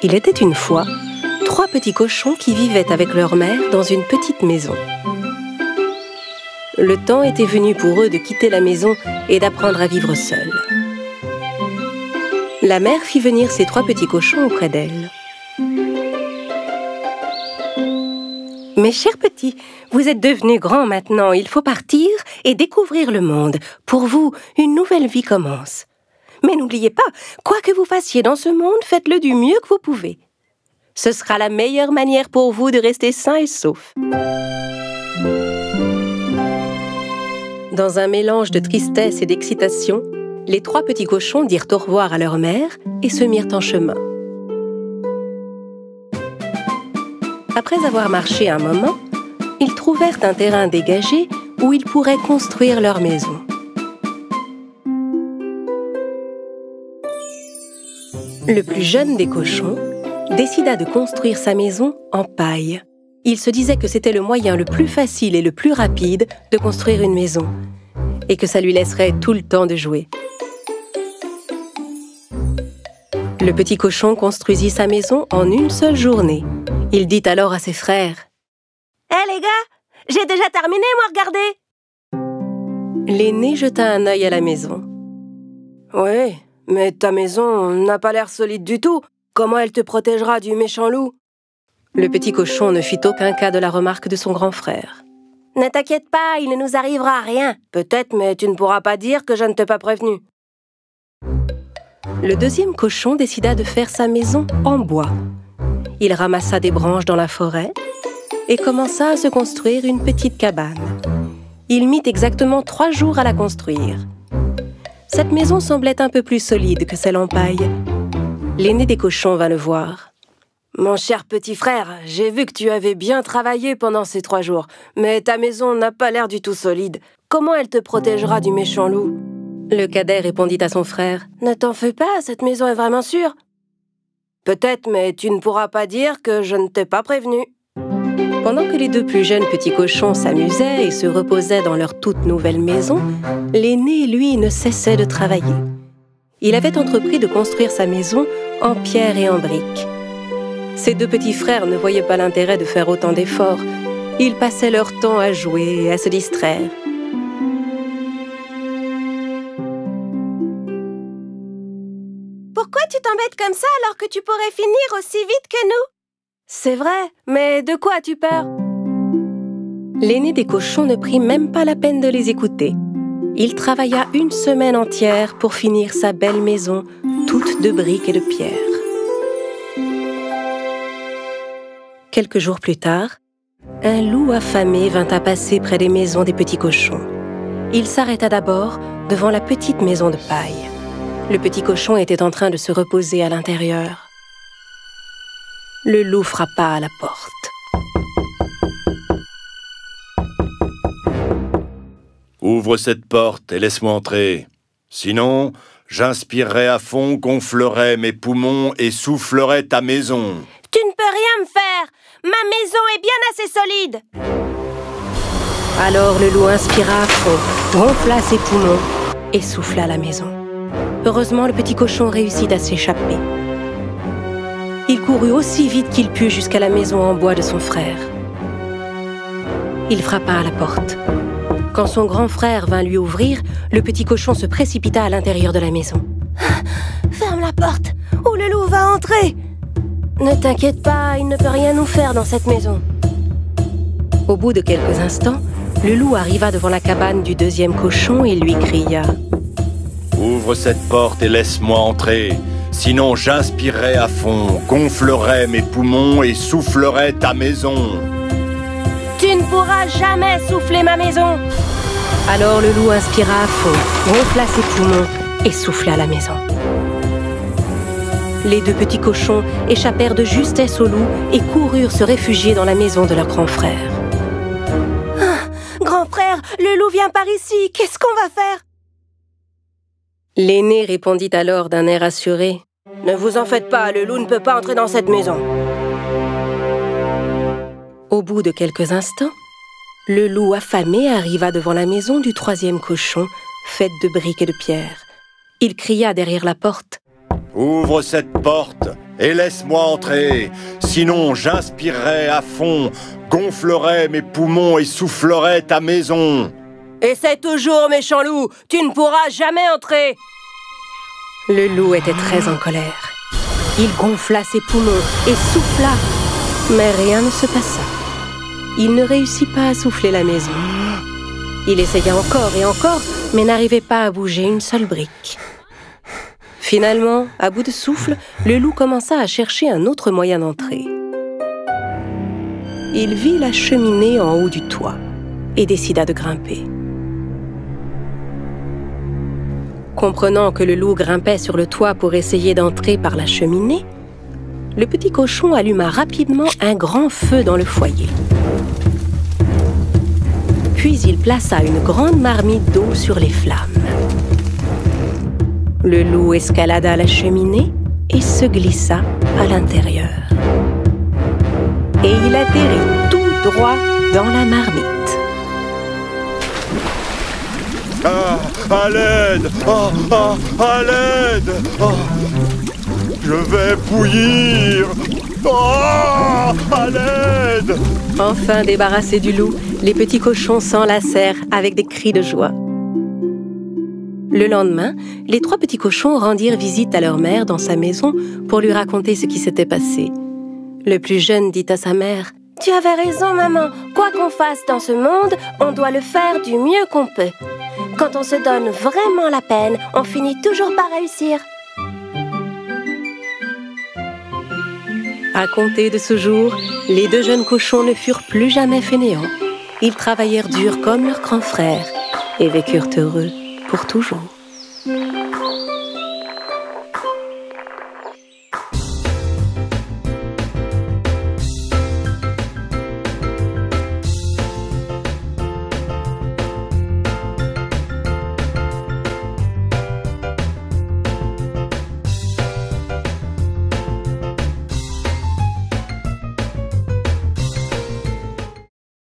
Il était une fois 3 petits cochons qui vivaient avec leur mère dans une petite maison. Le temps était venu pour eux de quitter la maison et d'apprendre à vivre seuls. La mère fit venir ses 3 petits cochons auprès d'elle. « Mes chers petits, vous êtes devenus grands maintenant, il faut partir et découvrir le monde. Pour vous, une nouvelle vie commence. Mais n'oubliez pas, quoi que vous fassiez dans ce monde, faites-le du mieux que vous pouvez. Ce sera la meilleure manière pour vous de rester sains et saufs. » Dans un mélange de tristesse et d'excitation, les 3 petits cochons dirent au revoir à leur mère et se mirent en chemin. Après avoir marché un moment, ils trouvèrent un terrain dégagé où ils pourraient construire leur maison. Le plus jeune des cochons décida de construire sa maison en paille. Il se disait que c'était le moyen le plus facile et le plus rapide de construire une maison, et que ça lui laisserait tout le temps de jouer. Le petit cochon construisit sa maison en une seule journée. Il dit alors à ses frères: « Hé les gars, j'ai déjà terminé, moi, regardez !» L'aîné jeta un œil à la maison. « Oui, mais ta maison n'a pas l'air solide du tout. Comment elle te protégera du méchant loup ?» Le petit cochon ne fit aucun cas de la remarque de son grand frère. « Ne t'inquiète pas, il ne nous arrivera rien. Peut-être, mais tu ne pourras pas dire que je ne t'ai pas prévenu. » Le deuxième cochon décida de faire sa maison en bois. Il ramassa des branches dans la forêt et commença à se construire une petite cabane. Il mit exactement 3 jours à la construire. Cette maison semblait un peu plus solide que celle en paille. L'aîné des cochons vint le voir. « Mon cher petit frère, j'ai vu que tu avais bien travaillé pendant ces 3 jours, mais ta maison n'a pas l'air du tout solide. Comment elle te protégera du méchant loup ?» Le cadet répondit à son frère: « Ne t'en fais pas, cette maison est vraiment sûre. »« Peut-être, mais tu ne pourras pas dire que je ne t'ai pas prévenu. » Pendant que les 2 plus jeunes petits cochons s'amusaient et se reposaient dans leur toute nouvelle maison, l'aîné, lui, ne cessait de travailler. Il avait entrepris de construire sa maison en pierre et en briques. Ses 2 petits frères ne voyaient pas l'intérêt de faire autant d'efforts. Ils passaient leur temps à jouer et à se distraire. Pourquoi tu t'embêtes comme ça alors que tu pourrais finir aussi vite que nous? C'est vrai, mais de quoi as-tu peur? L'aîné des cochons ne prit même pas la peine de les écouter. Il travailla une semaine entière pour finir sa belle maison, toute de briques et de pierres. Quelques jours plus tard, un loup affamé vint à passer près des maisons des petits cochons. Il s'arrêta d'abord devant la petite maison de paille. Le petit cochon était en train de se reposer à l'intérieur. Le loup frappa à la porte. « Ouvre cette porte et laisse-moi entrer. Sinon, j'inspirerai à fond, gonflerai mes poumons et soufflerai ta maison. » « Tu ne peux rien me faire! Ma maison est bien assez solide! » Alors le loup inspira à fond, gonfla ses poumons et souffla la maison. Heureusement, le petit cochon réussit à s'échapper. Il courut aussi vite qu'il put jusqu'à la maison en bois de son frère. Il frappa à la porte. Quand son grand frère vint lui ouvrir, le petit cochon se précipita à l'intérieur de la maison. « Ferme la porte, ou le loup va entrer !»« Ne t'inquiète pas, il ne peut rien nous faire dans cette maison. » Au bout de quelques instants, le loup arriva devant la cabane du deuxième cochon et lui cria: « Ouvre cette porte et laisse-moi entrer. Sinon, j'inspirerai à fond, gonflerai mes poumons et soufflerai ta maison. » « Tu ne pourras jamais souffler ma maison !» Alors le loup inspira à fond, gonfla ses poumons et souffla la maison. Les 2 petits cochons échappèrent de justesse au loup et coururent se réfugier dans la maison de leur grand frère. « Ah, grand frère, le loup vient par ici, qu'est-ce qu'on va faire ?» L'aîné répondit alors d'un air assuré: « Ne vous en faites pas, le loup ne peut pas entrer dans cette maison. » Au bout de quelques instants, le loup affamé arriva devant la maison du 3e cochon, faite de briques et de pierres. Il cria derrière la porte: « Ouvre cette porte et laisse-moi entrer. Sinon, j'inspirerai à fond, gonflerai mes poumons et soufflerai ta maison. Essaie toujours, méchant loup, tu ne pourras jamais entrer. Le loup était très en colère. Il gonfla ses poumons et souffla, mais rien ne se passa. Il ne réussit pas à souffler la maison. Il essaya encore et encore, mais n'arrivait pas à bouger une seule brique. Finalement, à bout de souffle, le loup commença à chercher un autre moyen d'entrer. Il vit la cheminée en haut du toit et décida de grimper. Comprenant que le loup grimpait sur le toit pour essayer d'entrer par la cheminée, le petit cochon alluma rapidement un grand feu dans le foyer. Puis il plaça une grande marmite d'eau sur les flammes. Le loup escalada la cheminée et se glissa à l'intérieur. Et il atterrit tout droit dans la marmite. Ah, à l'aide! À l'aide! Je vais bouillir! À l'aide! Enfin débarrassés du loup, les petits cochons s'enlacèrent avec des cris de joie. Le lendemain, les 3 petits cochons rendirent visite à leur mère dans sa maison pour lui raconter ce qui s'était passé. Le plus jeune dit à sa mère: « Tu avais raison, maman. Quoi qu'on fasse dans ce monde, on doit le faire du mieux qu'on peut. Quand on se donne vraiment la peine, on finit toujours par réussir. » À compter de ce jour, les 2 jeunes cochons ne furent plus jamais fainéants. Ils travaillèrent dur comme leurs grands frères et vécurent heureux pour toujours.